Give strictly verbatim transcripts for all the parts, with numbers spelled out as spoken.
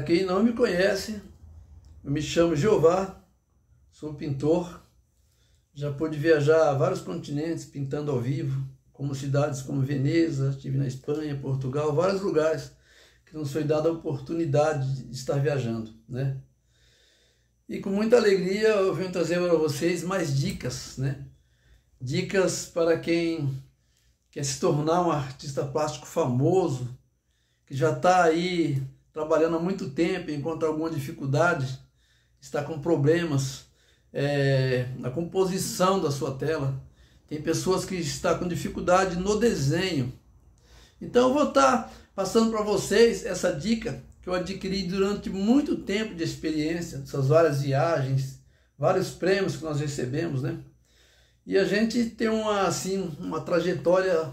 quem não me conhece, eu me chamo Jeová, sou pintor, já pude viajar a vários continentes pintando ao vivo, como cidades como Veneza, estive na Espanha, Portugal, vários lugares que nos foi dada a oportunidade de estar viajando, né? E com muita alegria eu venho trazer para vocês mais dicas, né? Dicas para quem quer se tornar um artista plástico famoso, que já está aí trabalhando há muito tempo, encontra alguma dificuldade, está com problemas é, na composição da sua tela. Tem pessoas que estão com dificuldade no desenho. Então eu vou estar passando para vocês essa dica que eu adquiri durante muito tempo de experiência, essas várias viagens, vários prêmios que nós recebemos, né? E a gente tem uma, assim, uma trajetória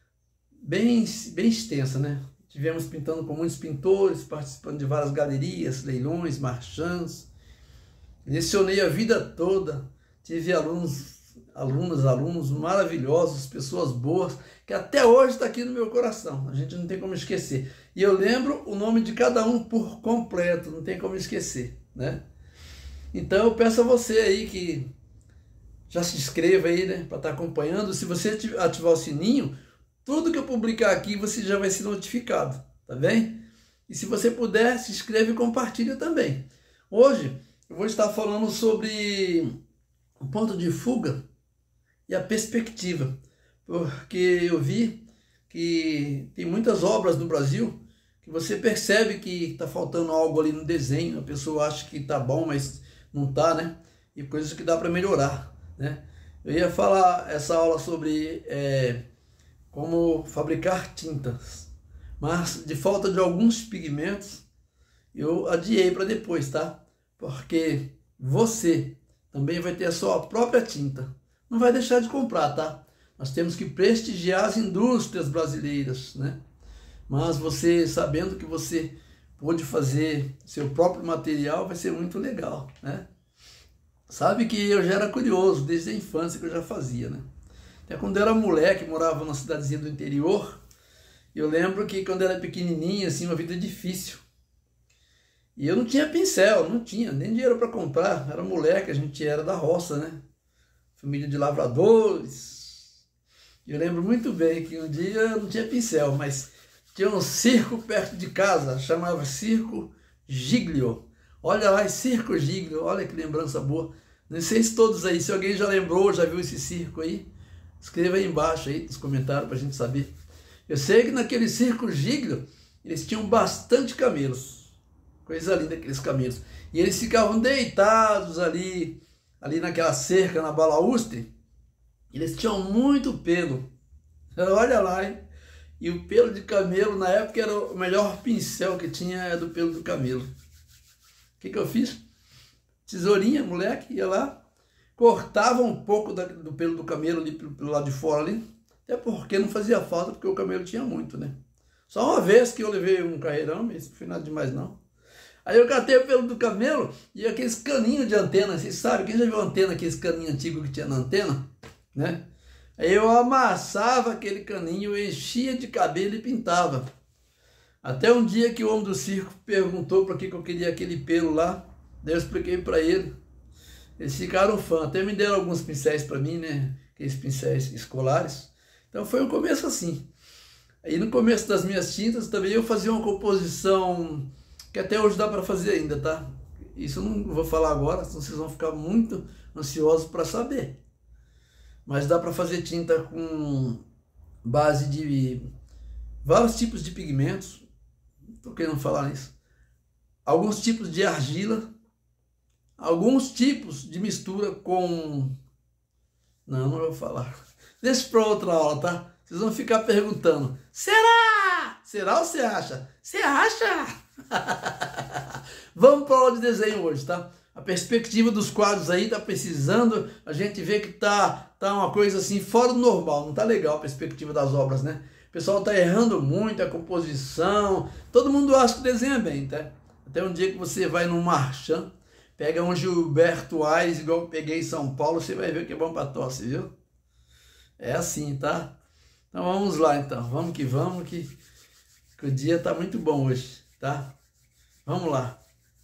bem, bem extensa, né? Tivemos pintando com muitos pintores, participando de várias galerias, leilões, marchands. Lecionei a vida toda, tive alunos, alunas, alunos maravilhosos, pessoas boas, que até hoje está aqui no meu coração, a gente não tem como esquecer. E eu lembro o nome de cada um por completo, não tem como esquecer, né? Então eu peço a você aí que já se inscreva aí, né, para estar acompanhando. Se você ativar o sininho, tudo que eu publicar aqui você já vai ser notificado, tá bem? E se você puder, se inscreve e compartilha também. Hoje eu vou estar falando sobre o ponto de fuga e a perspectiva, porque eu vi que tem muitas obras no Brasil que você percebe que está faltando algo ali no desenho, a pessoa acha que está bom, mas não está, né? E coisas que dá para melhorar, né? Eu ia falar essa aula sobre é, como fabricar tintas, mas de falta de alguns pigmentos eu adiei para depois, tá? Porque você também vai ter a sua própria tinta. Não vai deixar de comprar, tá? Nós temos que prestigiar as indústrias brasileiras, né? Mas você, sabendo que você pode fazer seu próprio material, vai ser muito legal, né? Sabe que eu já era curioso, desde a infância que eu já fazia, né? Até quando eu era moleque, morava numa cidadezinha do interior, eu lembro que quando eu era pequenininho, assim, uma vida difícil. E eu não tinha pincel, não tinha nem dinheiro para comprar, era moleque, a gente era da roça, né? Família de lavradores. E eu lembro muito bem que um dia eu não tinha pincel, mas tinha um circo perto de casa, chamava Circo Giglio. Olha lá, Circo Giglio, olha que lembrança boa. Não sei se todos aí, se alguém já lembrou, já viu esse circo aí, escreva aí embaixo aí nos comentários para a gente saber. Eu sei que naquele Circo Giglio eles tinham bastante camelos. Coisa linda aqueles camelos. E eles ficavam deitados ali, ali naquela cerca, na balaústre. Eles tinham muito pelo. Olha lá, hein? E o pelo de camelo, na época, era o melhor pincel que tinha, é do pelo do camelo. O que que eu fiz? Tesourinha, moleque, ia lá, cortava um pouco da, do pelo do camelo ali, pelo, pelo lado de fora ali. Até porque não fazia falta, porque o camelo tinha muito, né? Só uma vez que eu levei um carreirão, mas não foi nada demais não. Aí eu catei o pelo do camelo e aqueles caninhos de antena, vocês sabem, quem já viu antena, aqueles caninhos antigos que tinha na antena, né? Aí eu amassava aquele caninho, enchia de cabelo e pintava. Até um dia que o homem do circo perguntou para que eu queria aquele pelo lá, daí eu expliquei para ele. Eles ficaram fã, até me deram alguns pincéis para mim, né? Aqueles pincéis escolares. Então foi um começo assim. Aí no começo das minhas tintas também eu fazia uma composição que até hoje dá para fazer ainda, tá? Isso eu não vou falar agora, senão vocês vão ficar muito ansiosos para saber. Mas dá para fazer tinta com base de vários tipos de pigmentos. Estou querendo falar nisso. Alguns tipos de argila. Alguns tipos de mistura com... Não, não vou falar. Deixa para outra aula, tá? Vocês vão ficar perguntando. Será? Será ou você acha? Você acha? Vamos para a aula de desenho hoje, tá? A perspectiva dos quadros aí tá precisando, a gente vê que tá, tá uma coisa assim fora do normal, não tá legal a perspectiva das obras, né? O pessoal tá errando muito a composição, todo mundo acha que desenha bem, tá? Até um dia que você vai num marchand, pega um Gilberto Aires, igual eu peguei em São Paulo, você vai ver que é bom para tosse, viu? É assim, tá? Então vamos lá então, vamos que vamos, que, que o dia tá muito bom hoje, tá? Vamos lá.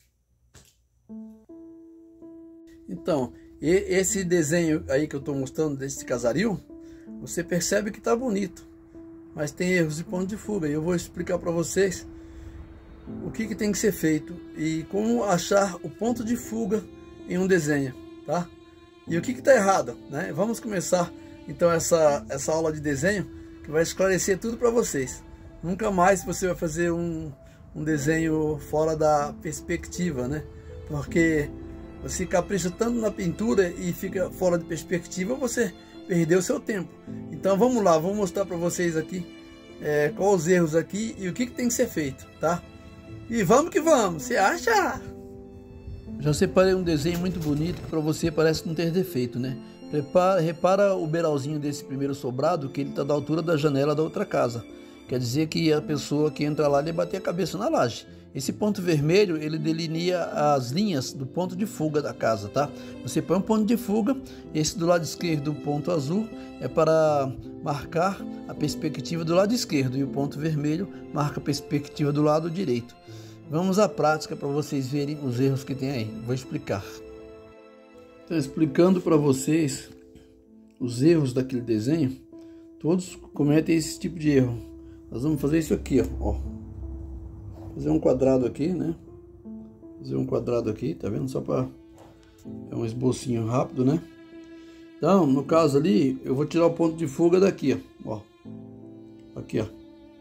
Então, esse desenho aí que eu estou mostrando desse casario, você percebe que está bonito, mas tem erros de ponto de fuga. E eu vou explicar para vocês o que, que tem que ser feito e como achar o ponto de fuga em um desenho, tá? E o que está errado, né? Vamos começar então essa, essa aula de desenho, que vai esclarecer tudo para vocês. Nunca mais você vai fazer um, um desenho fora da perspectiva, né? Porque você capricha tanto na pintura e fica fora de perspectiva, você perdeu seu tempo. Então vamos lá, vou mostrar para vocês aqui é, quais os erros aqui e o que, que tem que ser feito, tá? E vamos que vamos, você acha? Já separei um desenho muito bonito que para você parece não ter defeito, né? Repara, repara o beiralzinho desse primeiro sobrado, que ele está da altura da janela da outra casa. Quer dizer que a pessoa que entra lá, ele bater a cabeça na laje. Esse ponto vermelho, ele delinea as linhas do ponto de fuga da casa, tá? Você põe um ponto de fuga, esse do lado esquerdo, o ponto azul, é para marcar a perspectiva do lado esquerdo, e o ponto vermelho marca a perspectiva do lado direito. Vamos à prática para vocês verem os erros que tem aí. Vou explicar. Então, explicando para vocês os erros daquele desenho, todos cometem esse tipo de erro. Nós vamos fazer isso aqui, ó. ó. Fazer um quadrado aqui, né? Fazer um quadrado aqui, tá vendo? Só para é um esbocinho rápido, né? Então, no caso ali, eu vou tirar o ponto de fuga daqui, ó. ó. Aqui, ó.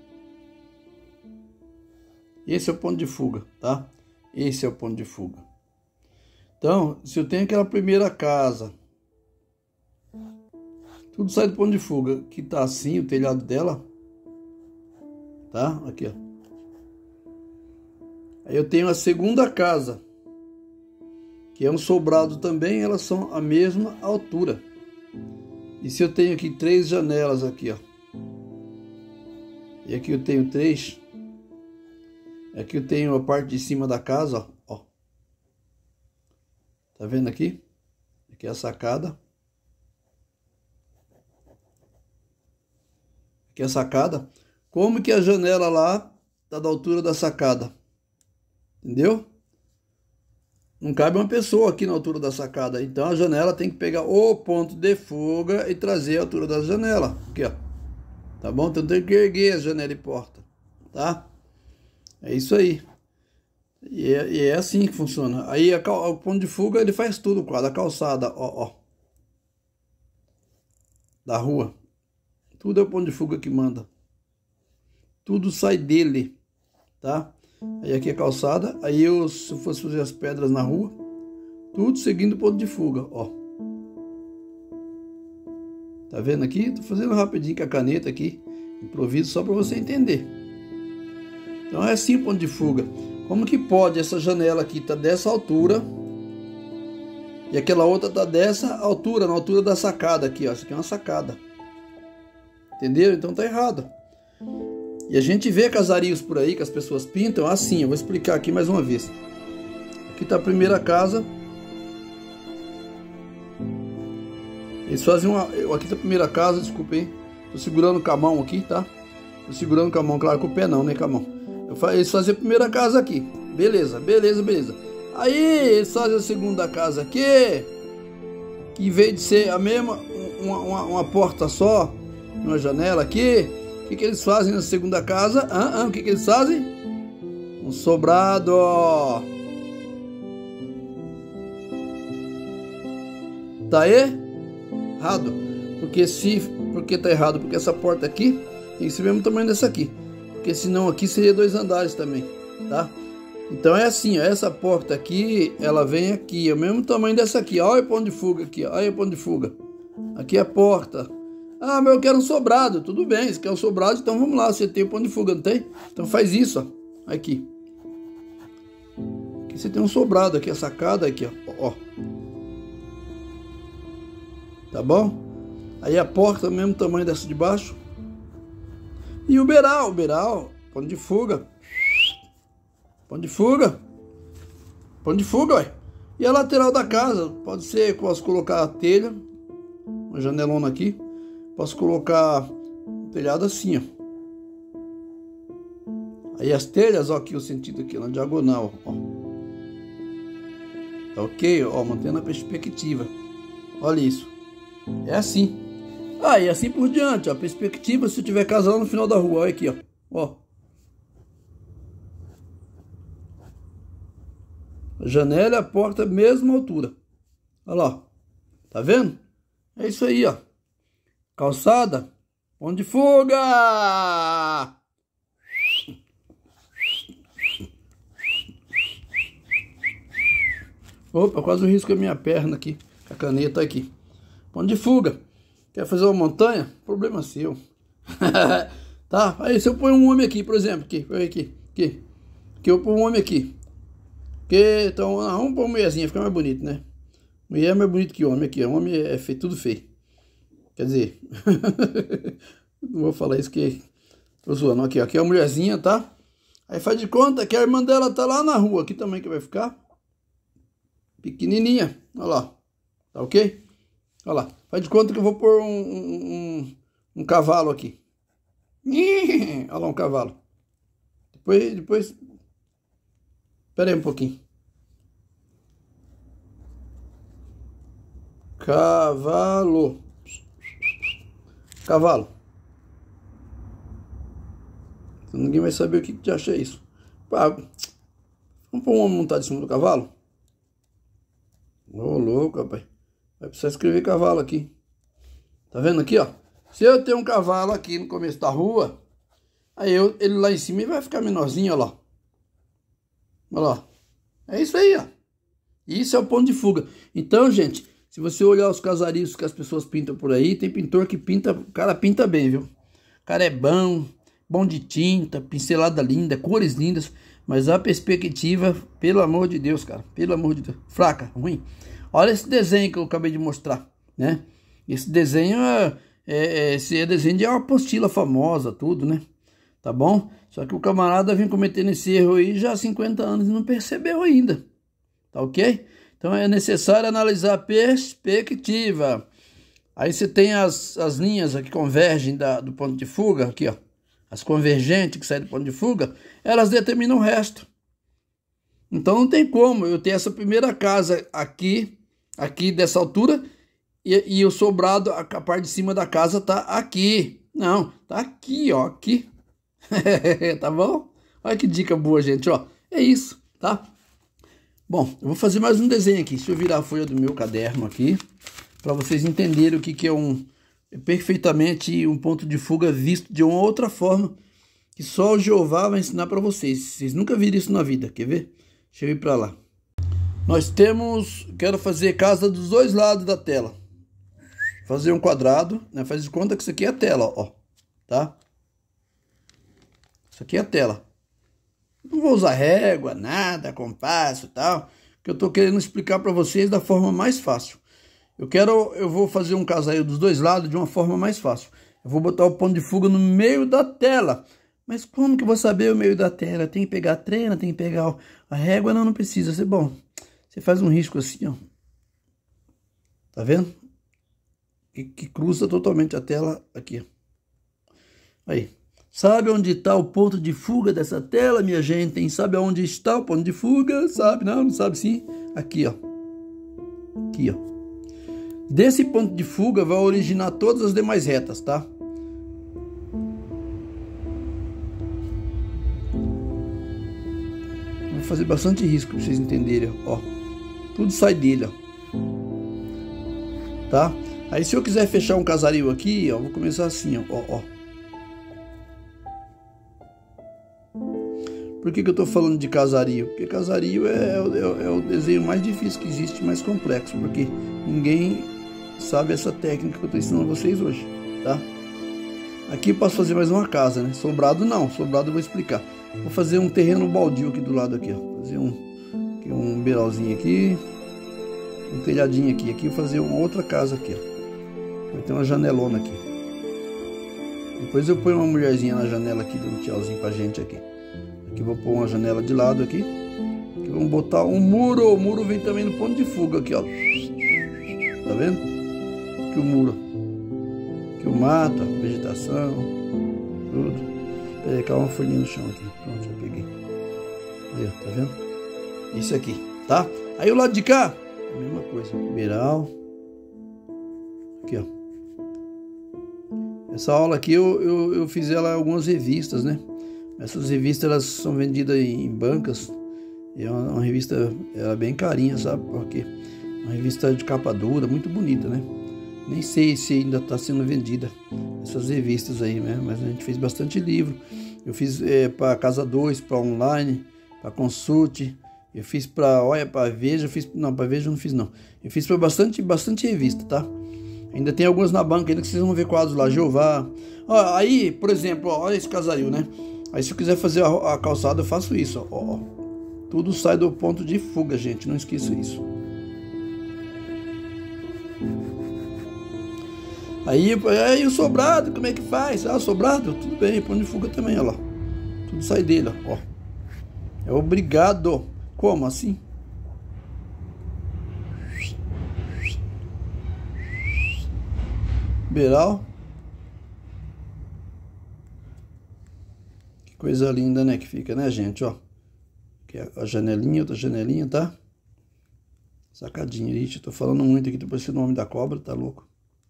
Esse é o ponto de fuga, tá? Esse é o ponto de fuga. Então, se eu tenho aquela primeira casa, tudo sai do ponto de fuga, que tá assim, o telhado dela, tá? Aqui, ó. Aí eu tenho a segunda casa, que é um sobrado também, elas são a mesma altura. E se eu tenho aqui três janelas aqui, ó. E aqui eu tenho três. Aqui eu tenho a parte de cima da casa, ó. Tá vendo aqui? Aqui é a sacada. Aqui é a sacada. Como que a janela lá tá da altura da sacada? Entendeu? Não cabe uma pessoa aqui na altura da sacada. Então a janela tem que pegar o ponto de fuga e trazer a altura da janela. Aqui, ó. Tá bom? Então tem que erguer a janela e porta. Tá? É isso aí. E é, e é assim que funciona. Aí a, o ponto de fuga ele faz tudo, o quadro, a calçada, ó, ó. Da rua. Tudo é o ponto de fuga que manda. Tudo sai dele. Tá? Aí aqui é calçada, aí eu, se eu fosse fazer as pedras na rua, tudo seguindo o ponto de fuga, ó. Tá vendo aqui? Tô fazendo rapidinho com a caneta aqui, improviso só para você entender. Então é assim o ponto de fuga. Como que pode essa janela aqui tá dessa altura e aquela outra tá dessa altura, na altura da sacada aqui, ó. Isso aqui é uma sacada. Entendeu? Então tá errado. E a gente vê casarios por aí que as pessoas pintam assim. Eu vou explicar aqui mais uma vez. Aqui está a primeira casa. Eles fazem uma... Aqui está a primeira casa, desculpa aí. Estou segurando com a mão aqui, tá? Estou segurando com a mão, claro, com o pé não, né, com a mão. Eles fazem a primeira casa aqui. Beleza, beleza, beleza. Aí eles fazem a segunda casa aqui, que em vez de ser a mesma, uma, uma, uma porta só, uma janela aqui, o que, que eles fazem na segunda casa? Ah, ah, o que, que eles fazem? Um sobrado. Tá errado. Porque se, porque tá errado? Porque essa porta aqui tem que ser o mesmo tamanho dessa aqui. Porque senão aqui seria dois andares também, tá? Então é assim, ó, essa porta aqui, ela vem aqui, é o mesmo tamanho dessa aqui. Olha o ponto de fuga aqui, ó, olha o ponto de fuga. Aqui é a porta. Ah, mas eu quero um sobrado. Tudo bem, você quer um sobrado, então vamos lá. Você tem o ponto de fuga, não tem? Então faz isso, ó. Aqui. Aqui você tem um sobrado, aqui a sacada, aqui, ó. ó. Tá bom? Aí a porta, mesmo tamanho dessa de baixo. E o beiral, o beiral, ponto de fuga. Ponto de fuga. Ponto de fuga, ué. E a lateral da casa, pode ser, posso colocar a telha, uma janelona aqui. Posso colocar o telhado assim, ó. Aí as telhas, ó, aqui o sentido aqui, na diagonal, ó. Tá ok? Ó, mantendo a perspectiva. Olha isso. É assim. Ah, e assim por diante, ó. Perspectiva se eu tiver casa lá no final da rua. Olha aqui, ó. Ó. A janela e a porta, mesma altura. Olha lá. Tá vendo? É isso aí, ó. Calçada. Ponto de fuga! Opa, quase eu risco a minha perna aqui. Com a caneta aqui. Ponto de fuga. Quer fazer uma montanha? Problema seu. Tá? Aí se eu pôr um homem aqui, por exemplo. Aqui, aqui, aqui. Que eu pôr um homem aqui. Que, então, vamos pôr uma mulherzinha, fica mais bonito, né? Mulher é mais bonito que homem aqui. Homem é feio, tudo feio. Quer dizer, não vou falar isso que tô zoando. Aqui, aqui é a mulherzinha, tá? Aí faz de conta que a irmã dela tá lá na rua. Aqui também que vai ficar. Pequenininha. Olha lá. Tá ok? Olha lá. Faz de conta que eu vou pôr um, um, um, um cavalo aqui. Olha lá um cavalo. Depois, depois... Espera aí um pouquinho. Cavalo. Cavalo. Então, ninguém vai saber o que que acha isso. Pá, vamos pôr um homem montado em cima do cavalo? Ô, louco, rapaz. Vai precisar escrever cavalo aqui. Tá vendo aqui, ó? Se eu tenho um cavalo aqui no começo da rua, aí eu, ele lá em cima vai ficar menorzinho, ó lá. Olha lá. É isso aí, ó. Isso é o ponto de fuga. Então, gente, se você olhar os casarios que as pessoas pintam por aí, tem pintor que pinta, o cara pinta bem, viu? O cara é bom, bom de tinta, pincelada linda, cores lindas, mas a perspectiva, pelo amor de Deus, cara, pelo amor de Deus, fraca, ruim. Olha esse desenho que eu acabei de mostrar, né? Esse desenho é, é, esse é desenho de uma apostila famosa, tudo, né? Tá bom? Só que o camarada vem cometendo esse erro aí já há cinquenta anos e não percebeu ainda. Tá ok? Então é necessário analisar a perspectiva. Aí você tem as, as linhas que convergem da, do ponto de fuga, aqui ó. As convergentes que saem do ponto de fuga, elas determinam o resto. Então não tem como eu ter essa primeira casa aqui, aqui dessa altura, e, e o sobrado, a, a parte de cima da casa tá aqui. Não, tá aqui, ó, aqui. Tá bom? Olha que dica boa, gente, ó. É isso, tá? Bom, eu vou fazer mais um desenho aqui. Deixa eu virar a folha do meu caderno aqui, para vocês entenderem o que, que é um é perfeitamente um ponto de fuga visto de uma outra forma, que só o Jeová vai ensinar para vocês. Vocês nunca viram isso na vida, quer ver? Deixa eu ir para lá. Nós temos, quero fazer casa dos dois lados da tela. Fazer um quadrado, né? Faz de conta que isso aqui é a tela, ó, tá? Isso aqui é a tela. Não vou usar régua, nada, compasso e tal, que eu tô querendo explicar para vocês da forma mais fácil. Eu quero, eu vou fazer um casario dos dois lados de uma forma mais fácil. Eu vou botar o ponto de fuga no meio da tela. Mas como que eu vou saber o meio da tela? Tem que pegar a trena, tem que pegar a régua? Não, não precisa. Você, bom, você faz um risco assim, ó. Tá vendo? Que, que cruza totalmente a tela aqui. Aí. Sabe onde está o ponto de fuga dessa tela, minha gente? Sabe onde está o ponto de fuga? Sabe? Não, não sabe sim? Aqui, ó. Aqui, ó. Desse ponto de fuga vai originar todas as demais retas, tá? Vou fazer bastante risco para vocês entenderem, ó. Tudo sai dele, ó. Tá? Aí se eu quiser fechar um casario aqui, ó, vou começar assim, ó, ó. Por que que eu tô falando de casario? Porque casario é, é, é o desenho mais difícil que existe, mais complexo, porque ninguém sabe essa técnica que eu tô ensinando vocês hoje, tá? Aqui eu posso fazer mais uma casa, né? Sobrado não, sobrado eu vou explicar. Vou fazer um terreno baldio aqui do lado aqui, ó. Fazer um, aqui, um beiralzinho aqui, um telhadinho aqui. Aqui eu vou fazer uma outra casa aqui, ó. Vai ter uma janelona aqui. Depois eu ponho uma mulherzinha na janela aqui, dando um tchauzinho pra gente aqui. Aqui vou pôr uma janela de lado aqui. Aqui vamos botar um muro. O muro vem também no ponto de fuga aqui, ó. Tá vendo? Aqui o muro. Aqui o mato, a vegetação, tudo. Peraí, calma, uma folhinha no chão aqui. Pronto, já peguei. Aí, ó, tá vendo? Isso aqui, tá? Aí o lado de cá, a mesma coisa. Beiral. Aqui, ó. Essa aula aqui eu, eu, eu fiz ela em algumas revistas, né? Essas revistas elas são vendidas em bancas. E é uma, uma revista, ela é bem carinha, sabe? Porque uma revista de capa dura, muito bonita, né? Nem sei se ainda está sendo vendida essas revistas aí, né? Mas a gente fez bastante livro. Eu fiz é, para Casa dois, para Online, para Consult. Eu fiz para, olha, para Veja, eu fiz, não, para Veja eu não fiz não. Eu fiz para bastante, bastante revista, tá? Ainda tem algumas na banca ainda que vocês vão ver quadros lá, Jeová. Ó, aí, por exemplo, ó, olha esse casario, né? Aí se eu quiser fazer a, a calçada, eu faço isso, ó, ó. Tudo sai do ponto de fuga, gente, não esqueça isso. Aí, aí o sobrado, como é que faz? Ah, o sobrado, tudo bem, ponto de fuga também, ó lá. Tudo sai dele, ó. É obrigado. Como assim? Beiral. Que coisa linda, né? Que fica, né, gente? Ó. Aqui a janelinha, outra janelinha, tá? Sacadinha. Ixi, eu tô falando muito aqui, tô parecendo o nome da cobra, tá louco?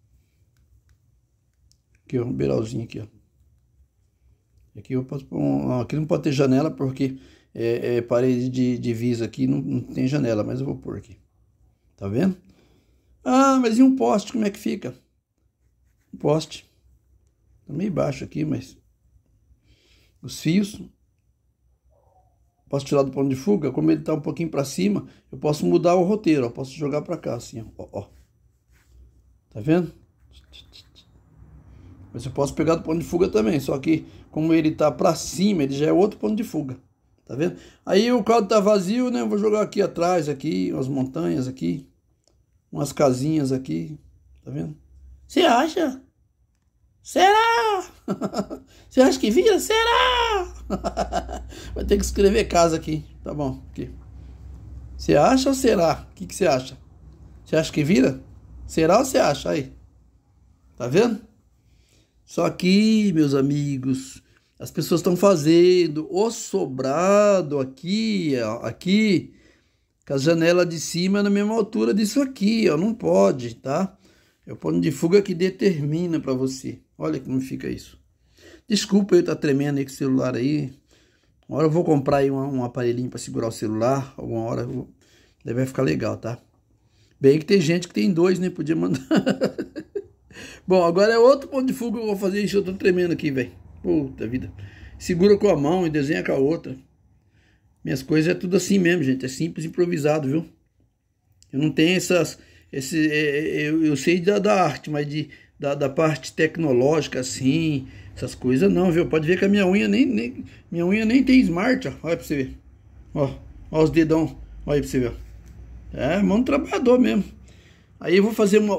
Aqui, ó, um beiralzinho aqui, ó. Aqui eu posso pôr um, aqui não pode ter janela porque é, é parede de divisa aqui, não, não tem janela, mas eu vou pôr aqui. Tá vendo? Ah, mas e um poste, como é que fica? Um poste. Tá meio baixo aqui, mas os fios posso tirar do ponto de fuga. Como ele tá um pouquinho para cima, eu posso mudar o roteiro, ó. Posso jogar para cá assim, ó, ó. Tá vendo? Mas eu posso pegar do ponto de fuga também, só que como ele tá para cima, ele já é outro ponto de fuga. Tá vendo? Aí o caldo tá vazio, né? Eu vou jogar aqui atrás, aqui, umas montanhas aqui, umas casinhas aqui. Tá vendo? Você acha? Será? Você acha que vira? Será? Vai ter que escrever casa aqui. Tá bom. Aqui. Você acha ou será? O que, que você acha? Você acha que vira? Será ou você acha? Aí. Tá vendo? Só que, meus amigos, as pessoas estão fazendo o sobrado aqui, ó, aqui, com a janela de cima na mesma altura disso aqui, ó. Não pode, tá? É o ponto de fuga que determina para você. Olha como fica isso. Desculpa eu estar tremendo aí com o celular aí. Uma hora eu vou comprar aí um, um aparelhinho para segurar o celular. Alguma hora eu vou... Daí vai ficar legal, tá? Bem que tem gente que tem dois, né? Podia mandar. Bom, agora é outro ponto de fuga que eu vou fazer isso. Eu tô tremendo aqui, velho. Puta vida. Segura com a mão e desenha com a outra. Minhas coisas é tudo assim mesmo, gente. É simples, improvisado, viu? Eu não tenho essas... Esse, eu, eu sei da, da arte, mas de, da, da parte tecnológica, assim, essas coisas não, viu? Pode ver que a minha unha nem, nem, minha unha nem tem smart, ó. Olha pra você ver. Ó, ó os dedão. Olha aí pra você ver. É, mão do trabalhador mesmo. Aí eu vou fazer uma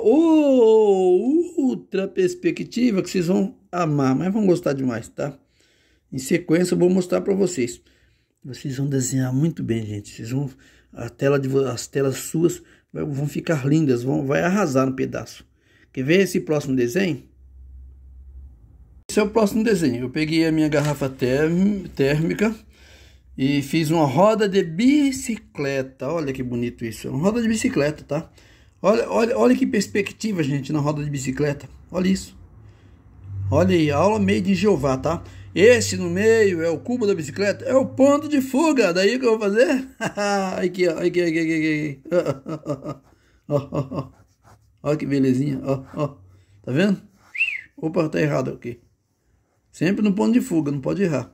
outra perspectiva que vocês vão amar, mas vão gostar demais, tá? Em sequência eu vou mostrar pra vocês. Vocês vão desenhar muito bem, gente. Vocês vão... A tela de, as telas suas vão ficar lindas, vão, vai arrasar no pedaço. Quer ver esse próximo desenho? Esse é o próximo desenho. Eu peguei a minha garrafa térmica e fiz uma roda de bicicleta. Olha que bonito isso. É uma roda de bicicleta, tá? Olha, olha, olha que perspectiva, gente, na roda de bicicleta. Olha isso. Olha aí, aula made in Jeová, tá? Esse no meio é o cubo da bicicleta, é o ponto de fuga. Daí que eu vou fazer? Aqui, ó. Aqui, aqui, aqui, aqui. Olha que belezinha. Ó, ó. Tá vendo? Opa, tá errado aqui. Sempre no ponto de fuga, não pode errar.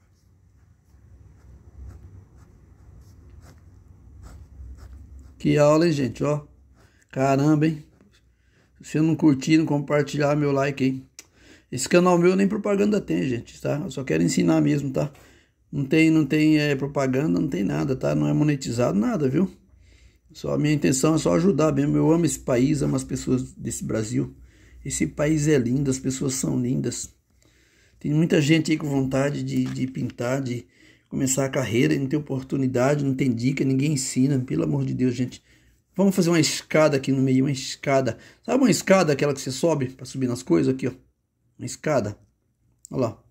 Que aula, hein, gente, ó. Caramba, hein? Se você não curtir, não compartilhar, meu like aí. Esse canal meu nem propaganda tem, gente, tá? Eu só quero ensinar mesmo, tá? Não tem, não tem é, propaganda, não tem nada, tá? Não é monetizado, nada, viu? Só a minha intenção é só ajudar mesmo. Eu amo esse país, amo as pessoas desse Brasil. Esse país é lindo, as pessoas são lindas. Tem muita gente aí com vontade de, de pintar, de começar a carreira e não tem oportunidade, não tem dica, ninguém ensina. Pelo amor de Deus, gente. Vamos fazer uma escada aqui no meio, uma escada. Sabe uma escada, aquela que você sobe para subir nas coisas? Aqui, ó. Uma escada. Olha lá.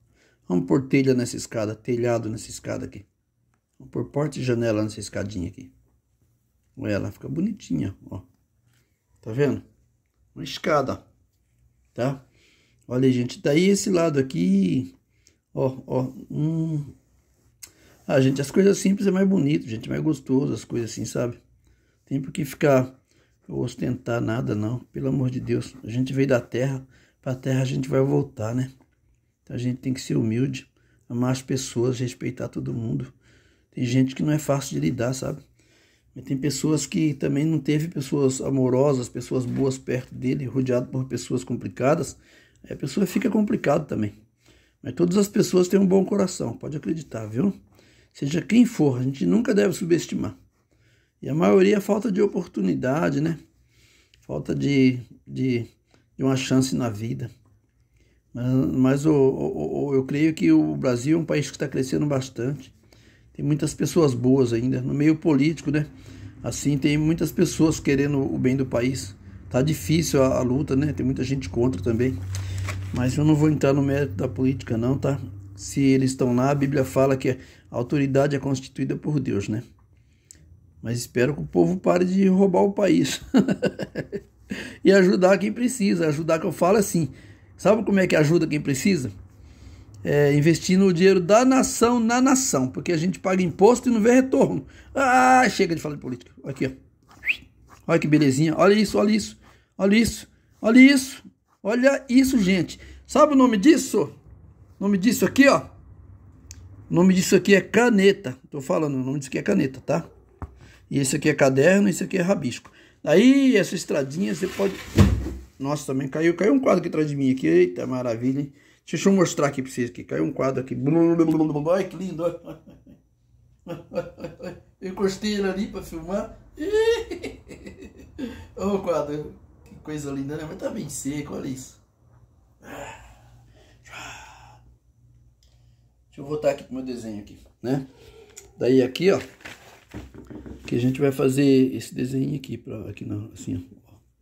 Vamos pôr telha nessa escada, telhado nessa escada aqui. Vamos pôr porta e janela nessa escadinha aqui. Olha, ela fica bonitinha, ó. Tá vendo? Uma escada, tá? Olha aí, gente, daí esse lado aqui, ó, ó, hum. Ah, gente, as coisas simples é mais bonito, gente, é mais gostoso, as coisas assim, sabe? Tem por que ficar ostentar nada, não, pelo amor de Deus. A gente veio da terra, pra terra a gente vai voltar, né? Então a gente tem que ser humilde, amar as pessoas, respeitar todo mundo. Tem gente que não é fácil de lidar, sabe? Mas tem pessoas que também não teve pessoas amorosas, pessoas boas perto dele, rodeado por pessoas complicadas. Aí a pessoa fica complicada também. Mas todas as pessoas têm um bom coração, pode acreditar, viu? Seja quem for, a gente nunca deve subestimar. E a maioria é falta de oportunidade, né? Falta de, de, de uma chance na vida. Mas, mas o, o, o, eu creio que o Brasil é um país que está crescendo bastante. Tem muitas pessoas boas ainda, no meio político, né? Assim, tem muitas pessoas querendo o bem do país. Tá difícil a, a luta, né? Tem muita gente contra também. Mas eu não vou entrar no mérito da política, não, tá? Se eles estão lá, a Bíblia fala que a autoridade é constituída por Deus, né? Mas espero que o povo pare de roubar o país. E ajudar quem precisa. Ajudar, que eu falo assim. Sabe como é que ajuda quem precisa? É, investindo o dinheiro da nação na nação, porque a gente paga imposto e não vê retorno. Ah, chega de falar de política. Aqui, ó. Olha que belezinha. Olha isso, olha isso. Olha isso. Olha isso. Olha isso, gente. Sabe o nome disso? O nome disso aqui, ó. O nome disso aqui é caneta. Tô falando, o nome disso aqui é caneta, tá? E esse aqui é caderno, esse aqui é rabisco. Aí, essa estradinha, você pode... Nossa, também caiu. Caiu um quadro aqui atrás de mim aqui. Eita, maravilha, hein? Deixa eu mostrar aqui pra vocês aqui. Caiu um quadro aqui. Olha que lindo. Eu encostei ele ali pra filmar. Olha o quadro. Que coisa linda, né? Mas tá bem seco, olha isso. Deixa eu voltar aqui pro meu desenho aqui, né? Daí aqui, ó. Que a gente vai fazer esse desenho aqui. Pra, aqui não, assim, ó.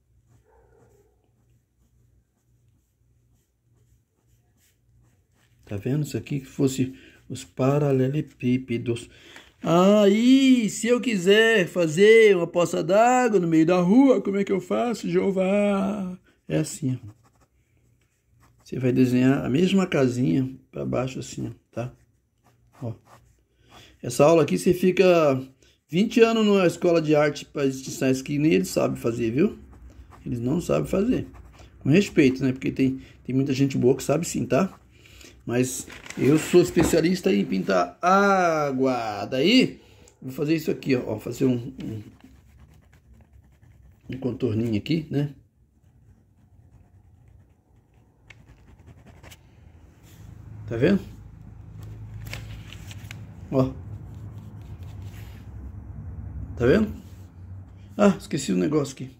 Tá vendo? Isso aqui que fosse os paralelepípedos. Aí, se eu quiser fazer uma poça d'água no meio da rua, como é que eu faço, Jeová? É assim, ó. Você vai desenhar a mesma casinha para baixo assim, ó, tá? Ó. Essa aula aqui você fica vinte anos numa escola de arte para ensinar isso que nem eles sabem fazer, viu? Eles não sabem fazer. Com respeito, né? Porque tem, tem muita gente boa que sabe sim, tá? Mas eu sou especialista em pintar água. Daí, vou fazer isso aqui, ó. Fazer um, um, um contorninho aqui, né? Tá vendo? Ó. Tá vendo? Ah, esqueci um negócio aqui.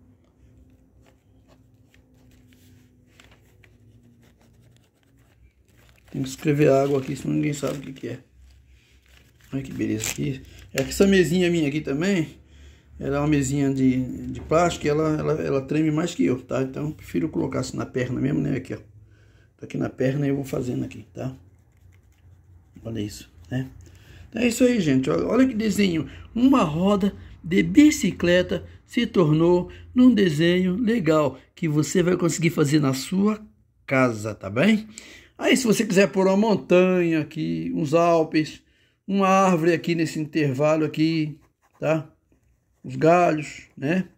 Tem que escrever água aqui, senão ninguém sabe o que que é. Olha que beleza aqui. É que essa mesinha minha aqui também, ela é uma mesinha de, de plástico, ela, ela, ela treme mais que eu, tá? Então eu prefiro colocar assim na perna mesmo, né? Aqui, ó. Tô aqui na perna e eu vou fazendo aqui, tá? Olha isso, né? Então é isso aí, gente. Olha, olha que desenho. Uma roda de bicicleta se tornou num desenho legal que você vai conseguir fazer na sua casa, tá bem? Aí se você quiser pôr uma montanha aqui, uns Alpes, uma árvore aqui nesse intervalo aqui, tá? Os galhos, né?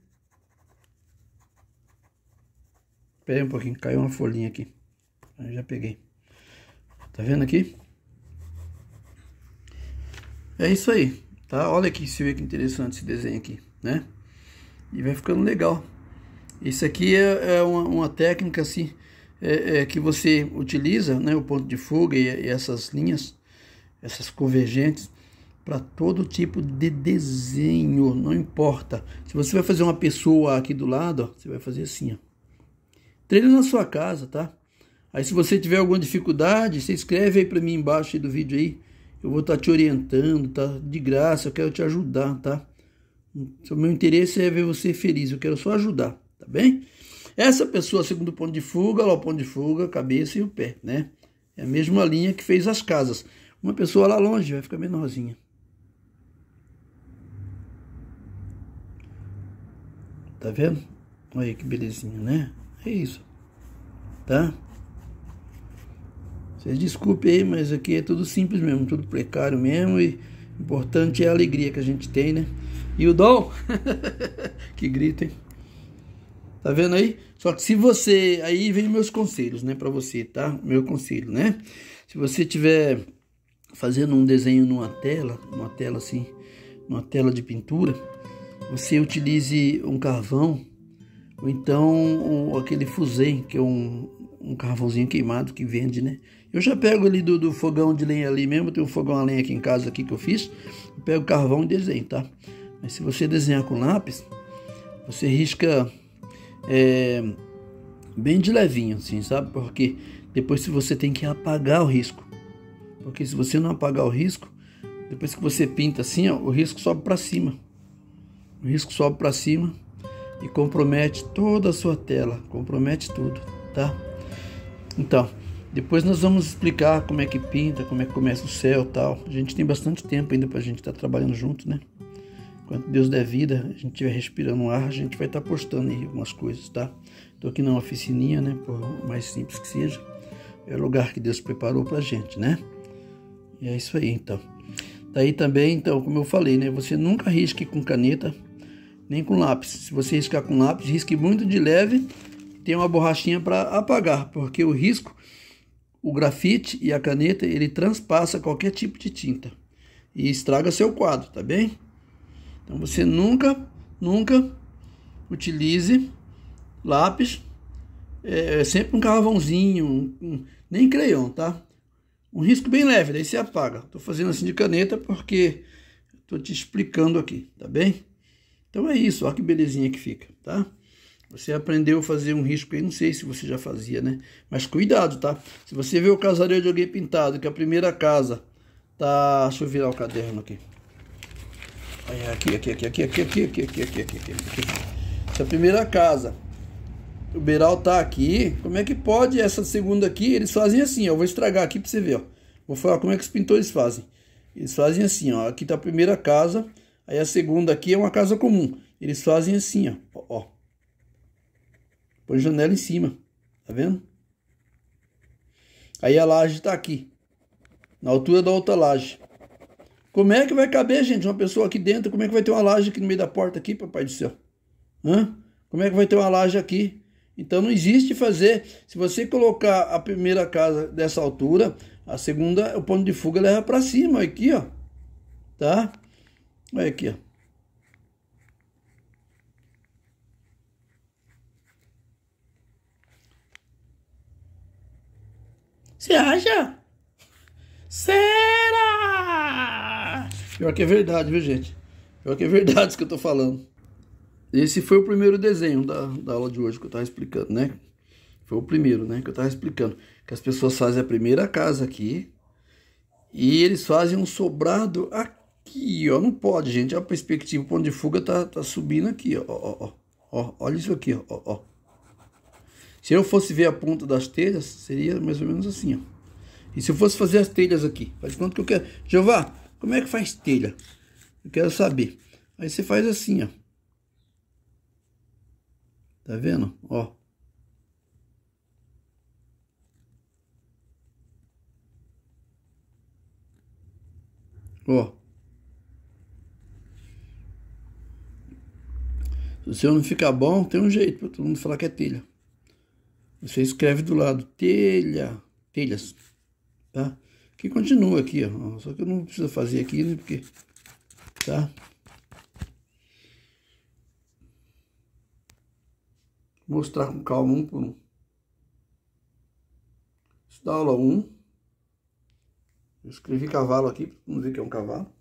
Espera aí um pouquinho, caiu uma folhinha aqui. Eu já peguei. Tá vendo aqui? É isso aí, tá? Olha aqui, se vê que interessante esse desenho aqui, né? E vai ficando legal. Isso aqui é, é uma, uma técnica assim, é, é, que você utiliza, né? O ponto de fuga e, e essas linhas, essas convergentes, para todo tipo de desenho, não importa. Se você vai fazer uma pessoa aqui do lado, ó, você vai fazer assim, ó. Treina na sua casa, tá? Aí se você tiver alguma dificuldade, você escreve aí para mim embaixo aí do vídeo aí. Eu vou estar te orientando, tá? De graça, eu quero te ajudar, tá? O meu interesse é ver você feliz, eu quero só ajudar, tá bem? Essa pessoa, segundo o ponto de fuga, olha o ponto de fuga, a cabeça e o pé, né? É a mesma linha que fez as casas. Uma pessoa lá longe vai ficar menorzinha. Tá vendo? Olha aí que belezinha, né? É isso. Tá? Vocês desculpem aí, mas aqui é tudo simples mesmo, tudo precário mesmo. E o importante é a alegria que a gente tem, né? E o dom? Que grita, hein? Tá vendo aí? Só que se você... Aí vem meus conselhos, né? Pra você, tá? Meu conselho, né? Se você tiver fazendo um desenho numa tela, numa tela assim, numa tela de pintura, você utilize um carvão, ou então um, aquele fusain, que é um, um carvãozinho queimado que vende, né? Eu já pego ali do, do fogão de lenha ali mesmo, tem um fogão a lenha aqui em casa aqui que eu fiz, eu pego o carvão e desenho, tá? Mas se você desenhar com lápis, você risca é, bem de levinho, assim, sabe? Porque depois se você tem que apagar o risco, porque se você não apagar o risco, depois que você pinta assim, ó, o risco sobe para cima, o risco sobe para cima e compromete toda a sua tela, compromete tudo, tá? Então, depois nós vamos explicar como é que pinta, como é que começa o céu e tal. A gente tem bastante tempo ainda pra gente estar tá trabalhando junto, né? Enquanto Deus der vida, a gente estiver respirando ar, a gente vai estar tá postando aí algumas coisas, tá? Tô aqui numa oficininha, né? Por mais simples que seja, é o lugar que Deus preparou pra gente, né? E é isso aí, então. Daí também, então, como eu falei, né? Você nunca risque com caneta, nem com lápis. Se você riscar com lápis, risque muito de leve, tem uma borrachinha para apagar, porque o risco, o grafite e a caneta, ele transpassa qualquer tipo de tinta e estraga seu quadro, tá bem? Então você nunca, nunca utilize lápis, é, sempre um carvãozinho, um, um, nem crayon, tá? Um risco bem leve, daí você apaga. Tô fazendo assim de caneta porque tô te explicando aqui, tá bem? Então é isso, olha que belezinha que fica, tá? Você aprendeu a fazer um risco aí, não sei se você já fazia, né? Mas cuidado, tá? Se você vê o casario de alguém pintado, que a primeira casa tá... Deixa eu virar o caderno aqui. Olha, aqui, aqui, aqui, aqui, aqui, aqui, aqui, aqui, aqui, aqui, aqui. Se a primeira casa, o beiral tá aqui, como é que pode essa segunda aqui? Eles fazem assim, ó. Eu vou estragar aqui pra você ver, ó. Vou falar como é que os pintores fazem. Eles fazem assim, ó. Aqui tá a primeira casa, aí a segunda aqui é uma casa comum. Eles fazem assim, ó. Ó. Põe janela em cima, tá vendo? Aí a laje tá aqui, na altura da outra laje. Como é que vai caber, gente, uma pessoa aqui dentro? Como é que vai ter uma laje aqui no meio da porta aqui, papai do céu? Hã? Como é que vai ter uma laje aqui? Então não existe fazer. Se você colocar a primeira casa dessa altura, a segunda, o ponto de fuga leva para cima, aqui, ó. Tá? Olha aqui, ó. Você acha? Será? Pior que é verdade, viu, gente? Pior que é verdade isso que eu tô falando. Esse foi o primeiro desenho da, da aula de hoje que eu tava explicando, né? Foi o primeiro, né? Que eu tava explicando. Que as pessoas fazem a primeira casa aqui. E eles fazem um sobrado aqui, ó. Não pode, gente. A perspectiva, o ponto de fuga tá, tá subindo aqui, ó. Ó, ó, ó. Olha isso aqui, ó, ó. Se eu fosse ver a ponta das telhas, seria mais ou menos assim, ó. E se eu fosse fazer as telhas aqui? Faz quanto que eu quero? Jeová, como é que faz telha? Eu quero saber. Aí você faz assim, ó. Tá vendo? Ó. Ó. Se o seu não ficar bom, tem um jeito para todo mundo falar que é telha. Você escreve do lado telha, telhas, tá? Que continua aqui, ó. Só que eu não preciso fazer aqui, né? Porque, tá? Vou mostrar com calma um por um. Isso da aula um. Eu escrevi cavalo aqui, vamos ver que é um cavalo.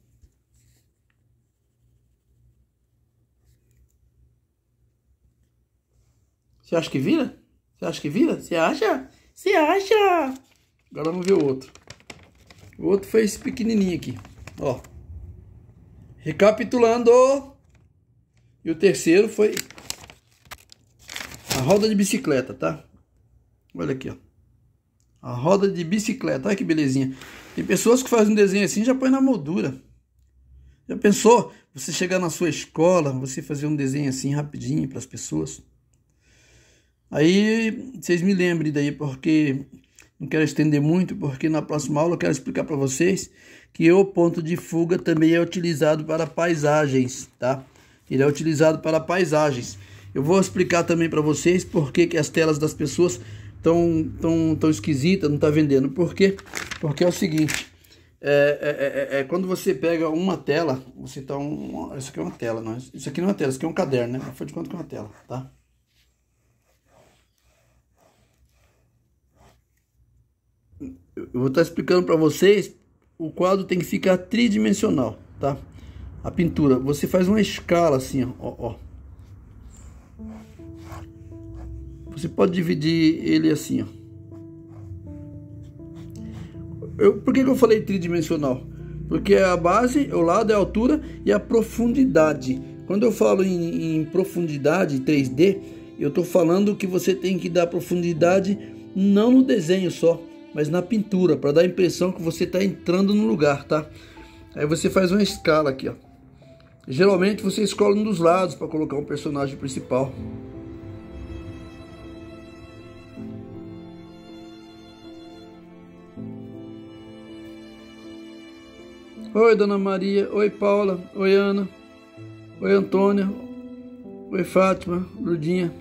Você acha que vira? Você acha que vira? Você acha? Você acha? Agora vamos ver o outro. O outro foi esse pequenininho aqui, ó. Recapitulando. E o terceiro foi a roda de bicicleta, tá? Olha aqui, ó. A roda de bicicleta, olha que belezinha. Tem pessoas que fazem um desenho assim e já põe na moldura. Já pensou? Você chegar na sua escola, você fazer um desenho assim rapidinho para as pessoas. Aí vocês me lembrem daí, porque não quero estender muito, porque na próxima aula eu quero explicar para vocês que o ponto de fuga também é utilizado para paisagens, tá? Ele é utilizado para paisagens. Eu vou explicar também para vocês por que que as telas das pessoas estão tão, tão esquisitas, não tá vendendo. Por quê? Porque é o seguinte, é, é, é, é quando você pega uma tela, você tá um, isso aqui é uma tela, não, isso aqui não é uma tela, isso aqui é um caderno, né? Afinal de contas que é uma tela, tá? Eu vou estar explicando para vocês, o quadro tem que ficar tridimensional, tá? A pintura, você faz uma escala assim, ó, ó. Você pode dividir ele assim, ó. Eu, por que que eu falei tridimensional? Porque a base, o lado é a altura e a profundidade. Quando eu falo em, em profundidade três D, eu estou falando que você tem que dar profundidade não no desenho só, mas na pintura, para dar a impressão que você está entrando no lugar, tá? Aí você faz uma escala aqui, ó. Geralmente você escolhe um dos lados para colocar um personagem principal. Oi, Dona Maria. Oi, Paula. Oi, Ana. Oi, Antônia. Oi, Fátima. Lurdinha.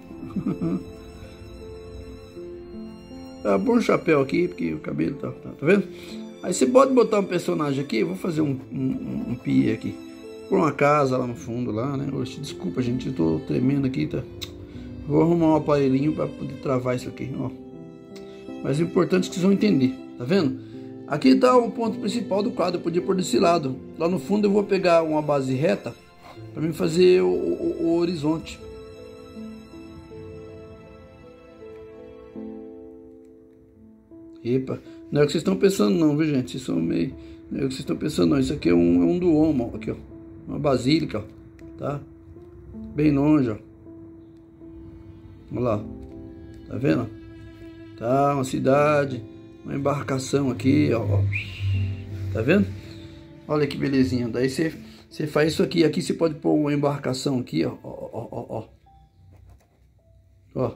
Tá bom o chapéu aqui, porque o cabelo tá, tá, tá vendo? Aí você pode botar um personagem aqui. Eu vou fazer um, um, um pie aqui. Por uma casa lá no fundo, lá, né? Oxe, desculpa, gente. Eu tô tremendo aqui, tá? Vou arrumar um aparelhinho para poder travar isso aqui, ó. Mas o importante é que vocês vão entender, tá vendo? Aqui está o ponto principal do quadro, eu podia pôr desse lado. Lá no fundo eu vou pegar uma base reta para mim fazer o, o, o horizonte. Epa, não é o que vocês estão pensando não, viu gente? Vocês são meio... Não é o que vocês estão pensando não, isso aqui é um, é um duomo, ó. Aqui ó, uma basílica, ó. Tá? Bem longe, ó. Olha lá, tá vendo? Tá, uma cidade... Uma embarcação aqui, ó. Tá vendo? Olha que belezinha. Daí você, você faz isso aqui. Aqui você pode pôr uma embarcação aqui, ó. Ó, ó, ó, ó. Ó.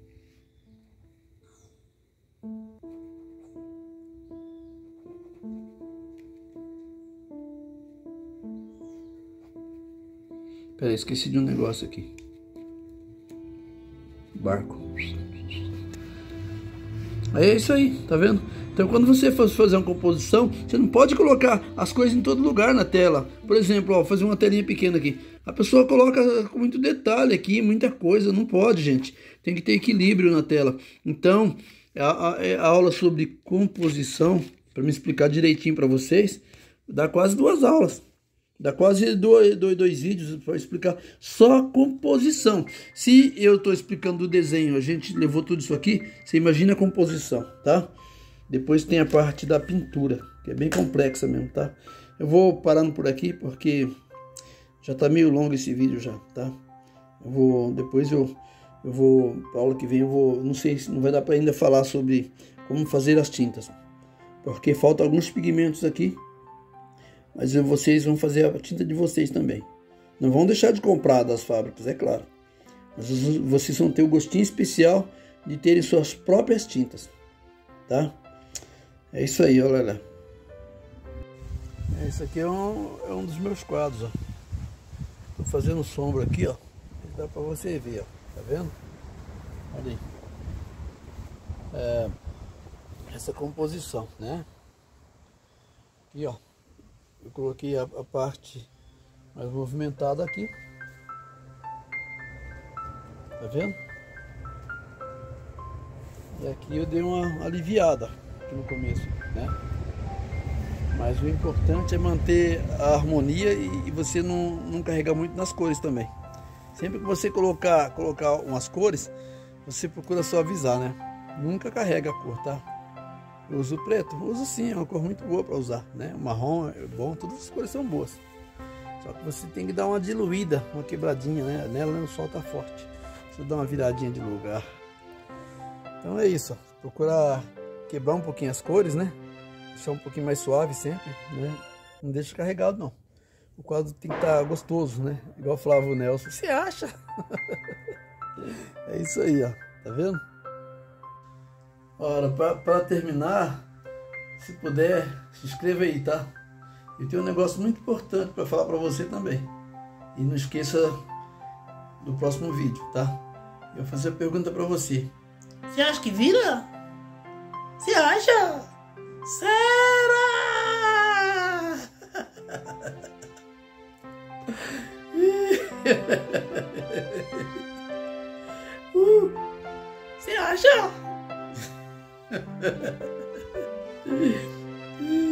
Pera aí, esqueci de um negócio aqui. Barco. É isso aí, tá vendo? Então quando você for fazer uma composição, você não pode colocar as coisas em todo lugar na tela. Por exemplo, ó, fazer uma telinha pequena aqui. A pessoa coloca com muito detalhe aqui, muita coisa. Não pode, gente. Tem que ter equilíbrio na tela. Então, a, a, a aula sobre composição, para me explicar direitinho para vocês, dá quase duas aulas. Dá quase dois, dois, dois vídeos para explicar só composição. Se eu estou explicando o desenho, a gente levou tudo isso aqui, você imagina a composição, tá? Depois tem a parte da pintura, que é bem complexa mesmo, tá? Eu vou parando por aqui, porque já tá meio longo esse vídeo já, tá? Eu vou, depois eu, eu vou, pra aula que vem eu vou, não sei se não vai dar para ainda falar sobre como fazer as tintas. Porque faltam alguns pigmentos aqui. Mas vocês vão fazer a tinta de vocês também. Não vão deixar de comprar das fábricas, é claro. Mas vocês vão ter o gostinho especial de terem suas próprias tintas. Tá? É isso aí, olha lá. Esse aqui é um, é um dos meus quadros, ó. Tô fazendo sombra aqui, ó. Dá pra você ver, ó. Tá vendo? Olha aí. É, essa composição, né? Aqui, ó. Eu coloquei a, a parte mais movimentada aqui. Tá vendo? E aqui eu dei uma aliviada aqui no começo, né? Mas o importante é manter a harmonia e, e você não, não carregar muito nas cores também. Sempre que você colocar, colocar umas cores, você procura suavizar, né? Nunca carrega a cor, tá? Eu uso preto? Uso sim, é uma cor muito boa para usar, né? O marrom é bom, todas as cores são boas. Só que você tem que dar uma diluída, uma quebradinha, né? Nela, né? O sol tá forte. Você dá uma viradinha de lugar. Então é isso, ó. Procurar quebrar um pouquinho as cores, né? Deixar um pouquinho mais suave sempre, né? Não deixa carregado, não. O quadro tem que estar gostoso, né? Igual falava o Nelson. Você acha? É isso aí, ó. Tá vendo? Ora, para terminar, se puder, se inscreva aí, tá? Eu tenho um negócio muito importante para falar para você também. E não esqueça do próximo vídeo, tá? Eu vou fazer a pergunta para você. Você acha que vira? Você acha? Será? uh, você acha?